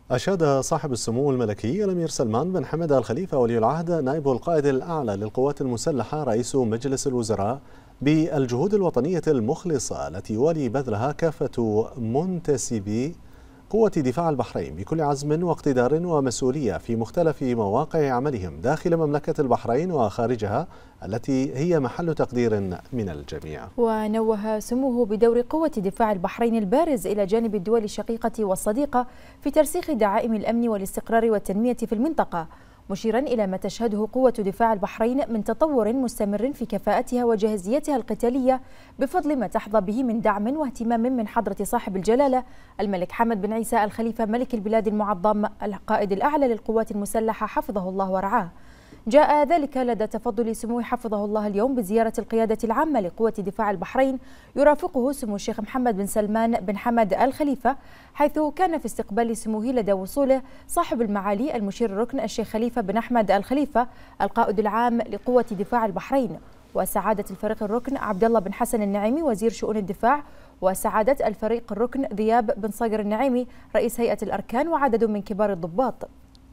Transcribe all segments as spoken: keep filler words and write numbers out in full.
أشاد صاحب السمو الملكي الأمير سلمان بن حمد آل خليفة ولي العهد نائب القائد الأعلى للقوات المسلحة رئيس مجلس الوزراء بالجهود الوطنية المخلصة التي يوالي بذلها كافة منتسبي قوة دفاع البحرين بكل عزم واقتدار ومسؤولية في مختلف مواقع عملهم داخل مملكة البحرين وخارجها التي هي محل تقدير من الجميع. ونوه سموه بدور قوة دفاع البحرين البارز إلى جانب الدول الشقيقة والصديقة في ترسيخ دعائم الأمن والاستقرار والتنمية في المنطقة، مشيرا إلى ما تشهده قوة دفاع البحرين من تطور مستمر في كفاءتها وجاهزيتها القتالية بفضل ما تحظى به من دعم واهتمام من حضرة صاحب الجلالة الملك حمد بن عيسى آل خليفة ملك البلاد المعظم القائد الأعلى للقوات المسلحة حفظه الله ورعاه. جاء ذلك لدى تفضل سموه حفظه الله اليوم بزيارة القيادة العامة لقوة دفاع البحرين يرافقه سمو الشيخ محمد بن سلمان بن حمد آل خليفة، حيث كان في استقبال سموه لدى وصوله صاحب المعالي المشير الركن الشيخ خليفة بن أحمد آل خليفة القائد العام لقوة دفاع البحرين، وسعادة الفريق الركن عبد الله بن حسن النعيمي وزير شؤون الدفاع، وسعادة الفريق الركن ذياب بن صقر النعيمي رئيس هيئة الأركان، وعدد من كبار الضباط.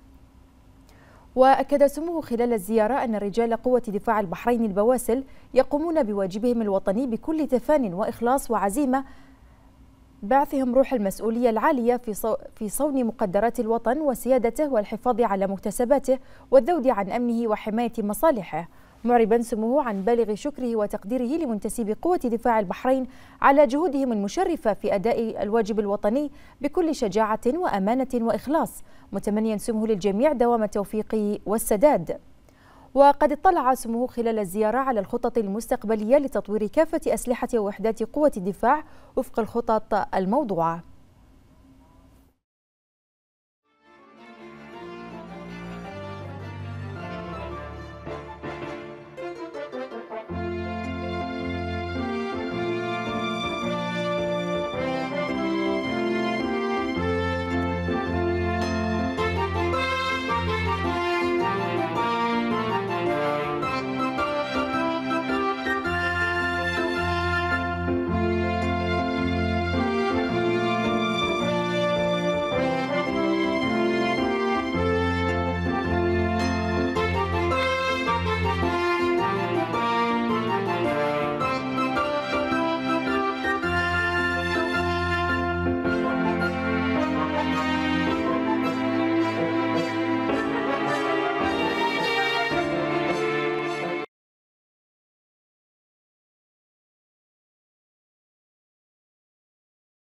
وأكد سموه خلال الزيارة أن رجال قوة دفاع البحرين البواسل يقومون بواجبهم الوطني بكل تفان وإخلاص وعزيمة، بعثهم روح المسؤولية العالية في صون مقدرات الوطن وسيادته والحفاظ على مكتسباته والذود عن أمنه وحماية مصالحه، معربا سموه عن بالغ شكره وتقديره لمنتسبي قوة دفاع البحرين على جهودهم المشرفة في أداء الواجب الوطني بكل شجاعة وأمانة وإخلاص، متمنيا سموه للجميع دوام التوفيق والسداد. وقد اطلع سموه خلال الزيارة على الخطط المستقبلية لتطوير كافة أسلحة ووحدات قوة الدفاع وفق الخطط الموضوعة.